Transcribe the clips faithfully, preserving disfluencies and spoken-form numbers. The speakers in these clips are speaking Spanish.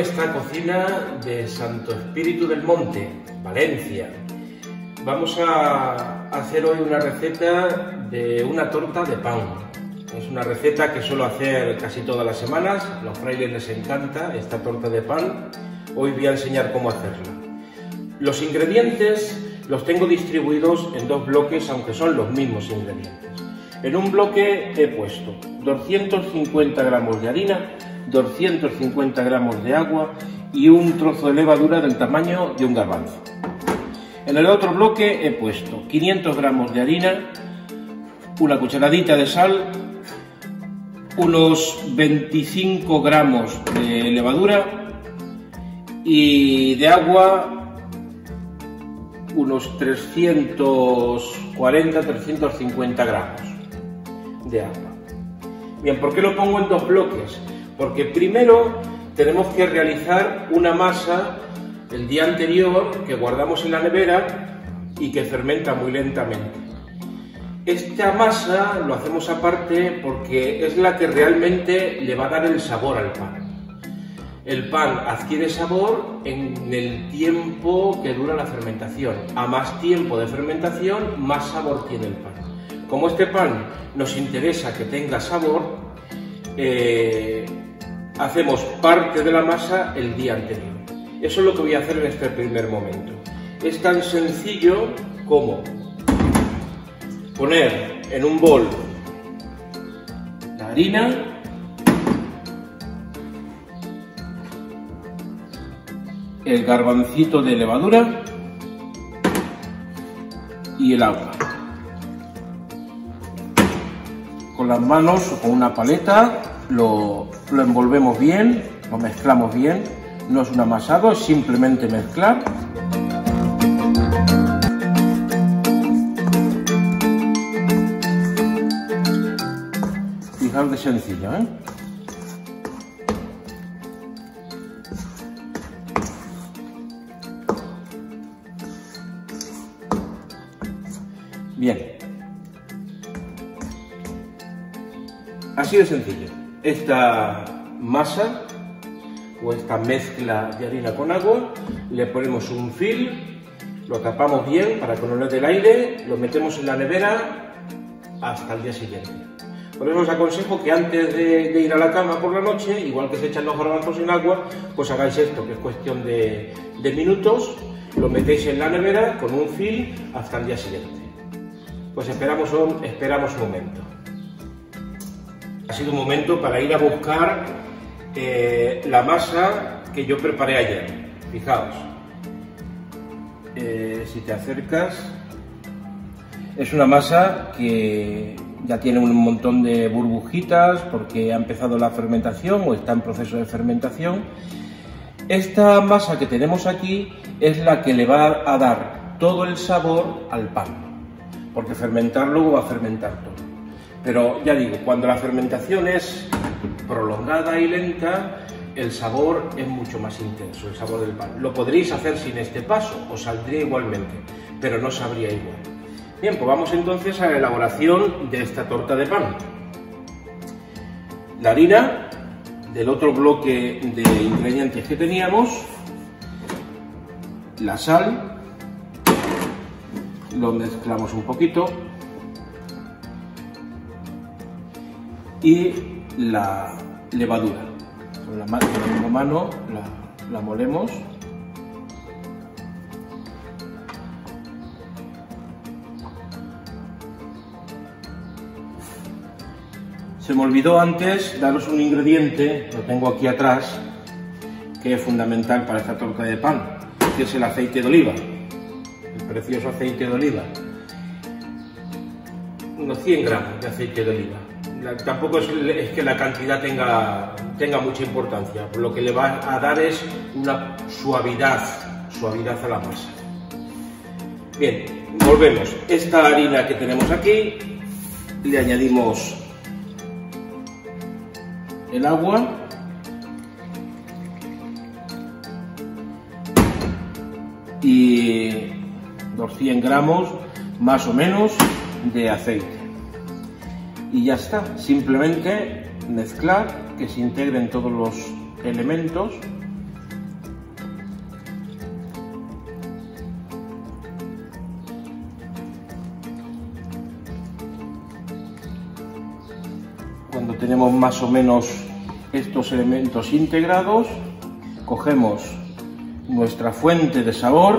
esta cocina de Santo Espíritu del Monte, Valencia. Vamos a hacer hoy una receta de una torta de pan. Es una receta que suelo hacer casi todas las semanas, a los frailes les encanta esta torta de pan. Hoy voy a enseñar cómo hacerla. Los ingredientes los tengo distribuidos en dos bloques, aunque son los mismos ingredientes. En un bloque he puesto doscientos cincuenta gramos de harina, doscientos cincuenta gramos de agua y un trozo de levadura del tamaño de un garbanzo. En el otro bloque he puesto quinientos gramos de harina, una cucharadita de sal, unos veinticinco gramos de levadura y de agua unos trescientos cuarenta a trescientos cincuenta gramos de agua. Bien, ¿por qué lo pongo en dos bloques? Porque primero tenemos que realizar una masa el día anterior que guardamos en la nevera y que fermenta muy lentamente. Esta masa lo hacemos aparte porque es la que realmente le va a dar el sabor al pan. El pan adquiere sabor en el tiempo que dura la fermentación. A más tiempo de fermentación, más sabor tiene el pan. Como este pan nos interesa que tenga sabor, eh, hacemos parte de la masa el día anterior. Eso es lo que voy a hacer en este primer momento. Es tan sencillo como poner en un bol la harina, el garbancito de levadura y el agua. Con las manos o con una paleta lo, lo envolvemos bien, lo mezclamos bien. No es un amasado, es simplemente mezclar. Fijaos de sencillo, ¿eh? Bien. Así de sencillo. Esta masa o esta mezcla de harina con agua, le ponemos un film, lo tapamos bien para que no le dé el aire, lo metemos en la nevera hasta el día siguiente. Por eso os aconsejo que antes de, de ir a la cama por la noche, igual que se echan los garbanzos en agua, pues hagáis esto, que es cuestión de, de minutos, lo metéis en la nevera con un film hasta el día siguiente. Pues esperamos un, esperamos un momento. Ha sido un momento para ir a buscar Eh, la masa que yo preparé ayer. Fijaos, eh, si te acercas, es una masa que ya tiene un montón de burbujitas porque ha empezado la fermentación o está en proceso de fermentación. Esta masa que tenemos aquí es la que le va a dar todo el sabor al pan, porque fermentar luego va a fermentar todo. Pero ya digo, cuando la fermentación es prolongada y lenta, el sabor es mucho más intenso, el sabor del pan. Lo podréis hacer sin este paso, os saldría igualmente, pero no sabría igual. Bien, pues vamos entonces a la elaboración de esta torta de pan. La harina del otro bloque de ingredientes que teníamos, la sal, lo mezclamos un poquito y la levadura. Con la, con la misma mano la, la molemos. Se me olvidó antes daros un ingrediente, lo tengo aquí atrás, que es fundamental para esta torta de pan, que es el aceite de oliva, el precioso aceite de oliva. Unos cien gramos de aceite de oliva. La, tampoco es, es que la cantidad tenga, tenga mucha importancia, por lo que le va a dar es una suavidad, suavidad a la masa. Bien, volvemos. Esta harina que tenemos aquí, le añadimos el agua y doscientos gramos más o menos de aceite. Y ya está, simplemente mezclar, que se integren todos los elementos tenemos más o menos estos elementos integrados, cogemos nuestra fuente de sabor,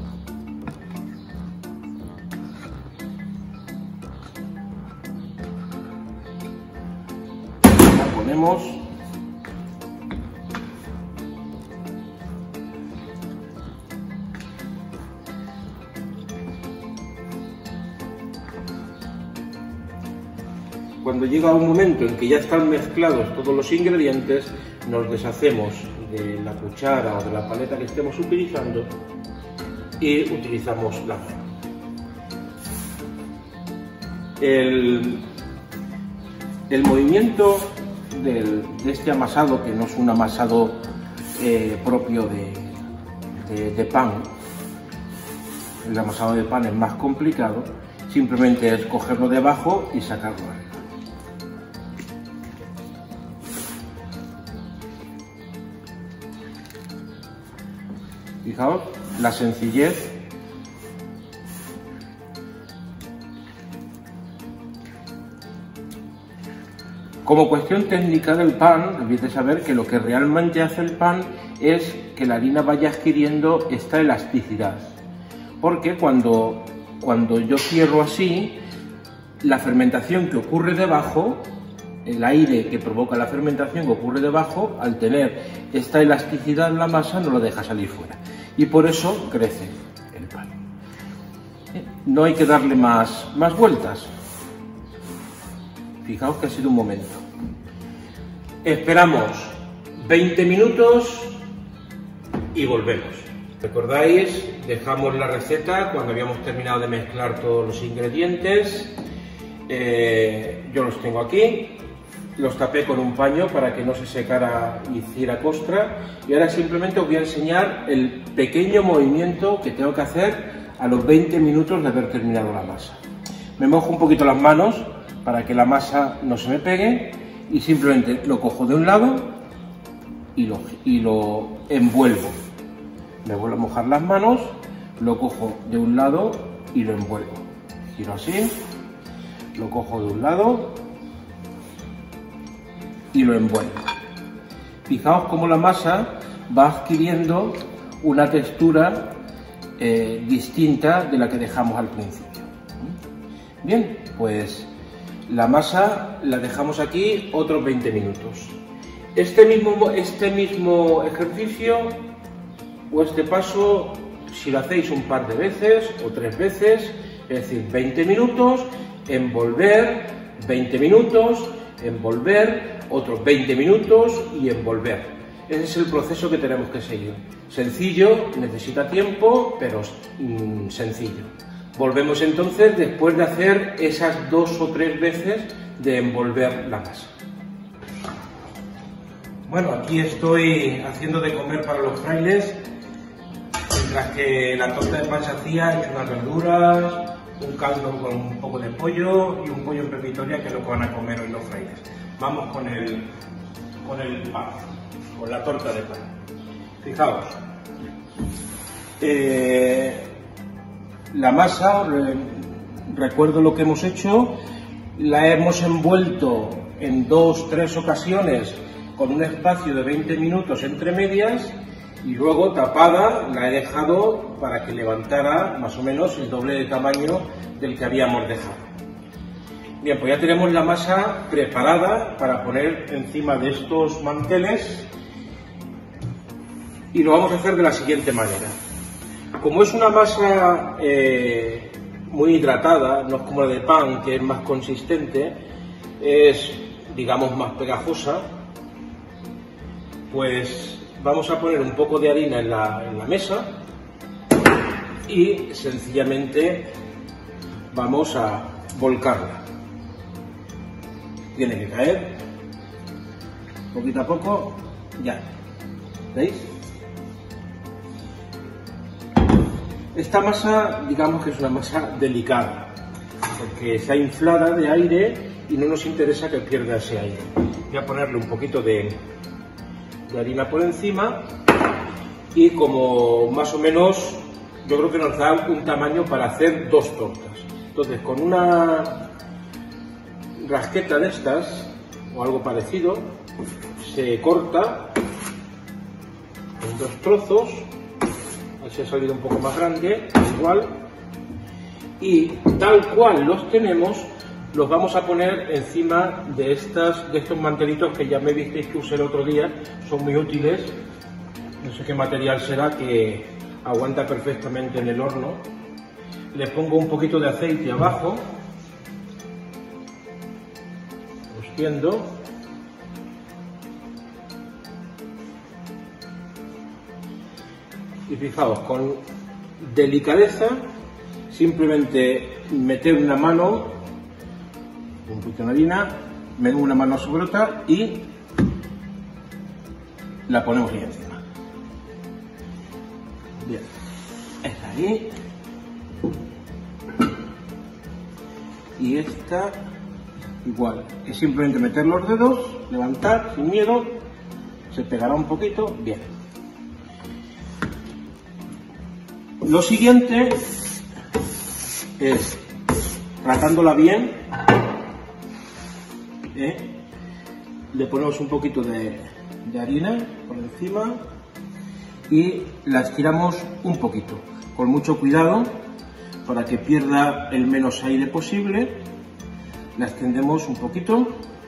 la ponemos, cuando llega un momento en que ya están mezclados todos los ingredientes, nos deshacemos de la cuchara o de la paleta que estemos utilizando y utilizamos la mano. El, el movimiento del, de este amasado, que no es un amasado eh, propio de, de, de pan, el amasado de pan es más complicado, simplemente es cogerlo de abajo y sacarlo arriba. Fijaos la sencillez. Como cuestión técnica del pan, debéis de saber que lo que realmente hace el pan es que la harina vaya adquiriendo esta elasticidad. Porque cuando, cuando yo cierro así, la fermentación que ocurre debajo, el aire que provoca la fermentación que ocurre debajo, al tener esta elasticidad en la masa, no lo deja salir fuera. Y por eso crece el pan. No hay que darle más, más vueltas. Fijaos que ha sido un momento. Esperamos veinte minutos y volvemos. ¿Recordáis? Dejamos la receta cuando habíamos terminado de mezclar todos los ingredientes. Eh, yo los tengo aquí. Los tapé con un paño para que no se secara y hiciera costra, y ahora simplemente os voy a enseñar el pequeño movimiento que tengo que hacer a los veinte minutos de haber terminado la masa. Me mojo un poquito las manos para que la masa no se me pegue y simplemente lo cojo de un lado y lo, y lo envuelvo. Me vuelvo a mojar las manos, lo cojo de un lado y lo envuelvo. Giro así, lo cojo de un lado y lo envuelvo. Fijaos cómo la masa va adquiriendo una textura eh, distinta de la que dejamos al principio. Bien, pues la masa la dejamos aquí otros veinte minutos. Este mismo, este mismo ejercicio o este paso, si lo hacéis un par de veces o tres veces, es decir, veinte minutos, envolver, veinte minutos, envolver, otros veinte minutos y envolver. Ese es el proceso que tenemos que seguir. Sencillo, necesita tiempo, pero mmm, sencillo. Volvemos entonces después de hacer esas dos o tres veces de envolver la masa. Bueno, aquí estoy haciendo de comer para los frailes, mientras que la torta de pan se hacía, he hecho unas verduras, un caldo con un poco de pollo y un pollo en pepitoria, que es lo que van a comer hoy los frailes. Vamos con el, con el pan, con la torta de pan. Fijaos, eh, la masa, re, recuerdo lo que hemos hecho, la hemos envuelto en dos, tres ocasiones con un espacio de veinte minutos entre medias, y luego tapada la he dejado para que levantara más o menos el doble de tamaño del que habíamos dejado. Bien, pues ya tenemos la masa preparada para poner encima de estos manteles, y lo vamos a hacer de la siguiente manera. Como es una masa eh, muy hidratada, no es como la de pan, que es más consistente, es, digamos, más pegajosa, pues vamos a poner un poco de harina en la, en la mesa y sencillamente vamos a volcarla. Tiene que caer poquito a poco, ya, ¿veis? Esta masa, digamos que es una masa delicada, porque está inflada de aire y no nos interesa que pierda ese aire. Voy a ponerle un poquito de, de harina por encima, y como más o menos yo creo que nos da un tamaño para hacer dos tortas. Entonces, con una rasqueta de estas o algo parecido, se corta en dos trozos, así ha salido un poco más grande, igual, y tal cual los tenemos, los vamos a poner encima de, estas, de estos mantelitos que ya me visteis que usé el otro día, son muy útiles, no sé qué material será, que aguanta perfectamente en el horno. Le pongo un poquito de aceite abajo, lo extiendo, y fijaos, con delicadeza, simplemente meter una mano, un poquito de harina, meto una mano sobre otra y la ponemos ahí encima. Bien, esta ahí. Y esta igual, es simplemente meter los dedos, levantar sin miedo, se pegará un poquito, bien. Lo siguiente es, tratándola bien, ¿eh? le ponemos un poquito de, de harina por encima y la estiramos un poquito, con mucho cuidado para que pierda el menos aire posible. La extendemos un poquito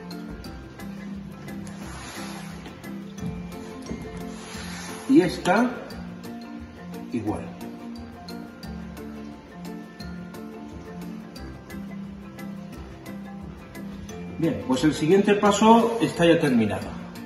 y esta igual. Bien, pues el siguiente paso está ya terminado.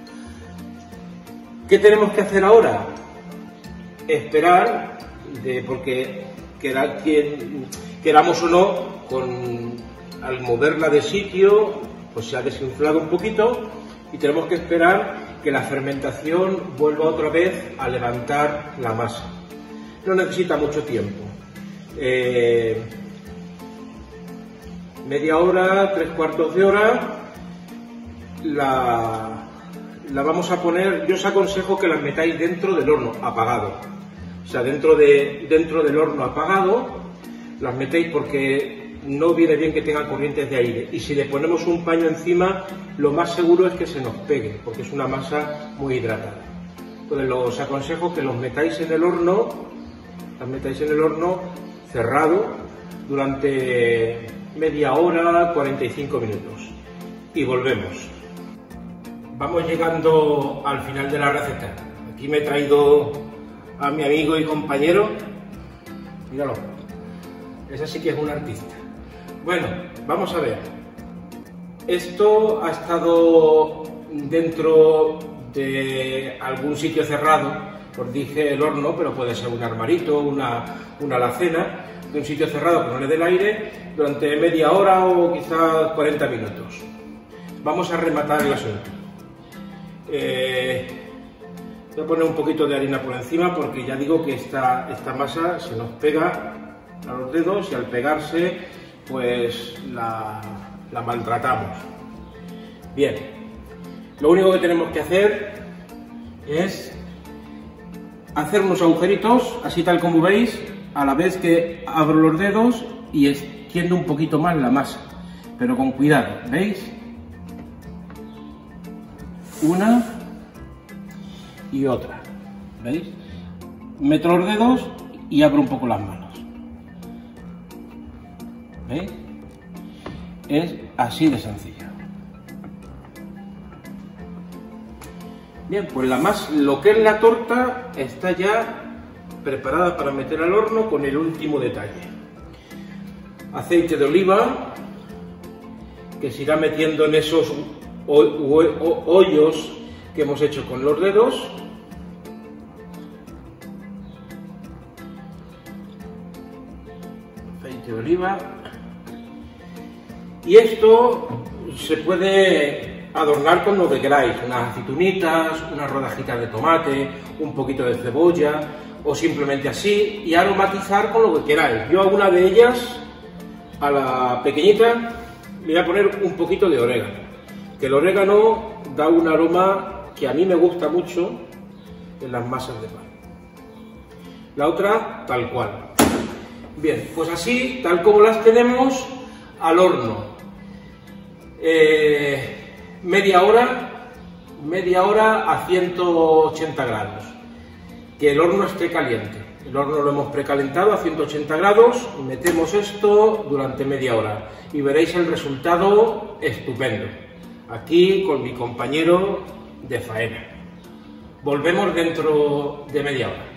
¿Qué tenemos que hacer ahora? Esperar, de, porque queda, quien, queramos o no, con, al moverla de sitio, pues se ha desinflado un poquito y tenemos que esperar que la fermentación vuelva otra vez a levantar la masa. No necesita mucho tiempo. Eh, media hora, tres cuartos de hora, la, la vamos a poner. Yo os aconsejo que las metáis dentro del horno apagado, o sea, dentro, de, dentro del horno apagado las metéis, porque no viene bien que tengan corrientes de aire, y si le ponemos un paño encima, lo más seguro es que se nos pegue, porque es una masa muy hidratada. Entonces os aconsejo que los metáis en el horno, las metáis en el horno cerrado durante media hora, cuarenta y cinco minutos, y volvemos. Vamos llegando al final de la receta. Aquí me he traído a mi amigo y compañero, míralo, ese sí que es un artista. Bueno, vamos a ver. Esto ha estado dentro de algún sitio cerrado, os dije el horno, pero puede ser un armarito, una, una alacena, de un sitio cerrado que no le dé el aire, durante media hora o quizás cuarenta minutos. Vamos a rematar el asunto. Eh, voy a poner un poquito de harina por encima, porque ya digo que esta, esta masa se nos pega a los dedos y al pegarse pues la, la maltratamos. Bien, lo único que tenemos que hacer es hacer unos agujeritos, así tal como veis, a la vez que abro los dedos y extiendo un poquito más la masa, pero con cuidado, ¿veis? Una y otra, ¿veis? Meto los dedos y abro un poco las manos, ¿veis? Es así de sencillo. Bien, pues la más, lo que es la torta está ya preparada para meter al horno, con el último detalle. Aceite de oliva, que se irá metiendo en esos hoyos que hemos hecho con los dedos. Aceite de oliva. Y esto se puede adornar con lo que queráis, unas aceitunitas, unas rodajitas de tomate, un poquito de cebolla, o simplemente así, y aromatizar con lo que queráis. Yo a una de ellas, a la pequeñita, le voy a poner un poquito de orégano, que el orégano da un aroma que a mí me gusta mucho en las masas de pan. La otra, tal cual. Bien, pues así, tal como las tenemos, al horno. Eh, media hora, media hora a ciento ochenta grados. Que el horno esté caliente. El horno lo hemos precalentado a ciento ochenta grados y metemos esto durante media hora y veréis el resultado estupendo. Aquí con mi compañero de faena. Volvemos dentro de media hora.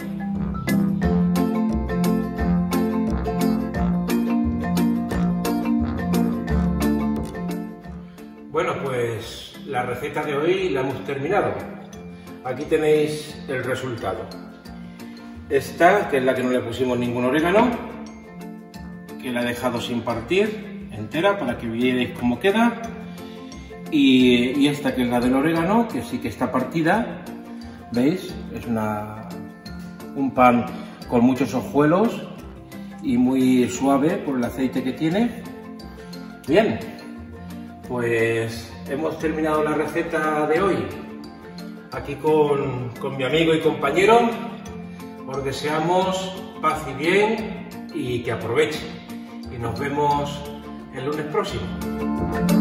Bueno, pues la receta de hoy la hemos terminado. Aquí tenéis el resultado. Esta, que es la que no le pusimos ningún orégano, que la he dejado sin partir, entera, para que veáis cómo queda. Y, y esta, que es la del orégano, que sí que está partida, ¿veis? Es una, un pan con muchos hojuelos y muy suave por el aceite que tiene. Bien, pues hemos terminado la receta de hoy. Aquí con, con mi amigo y compañero. Os deseamos paz y bien y que aprovechen. Y nos vemos el lunes próximo.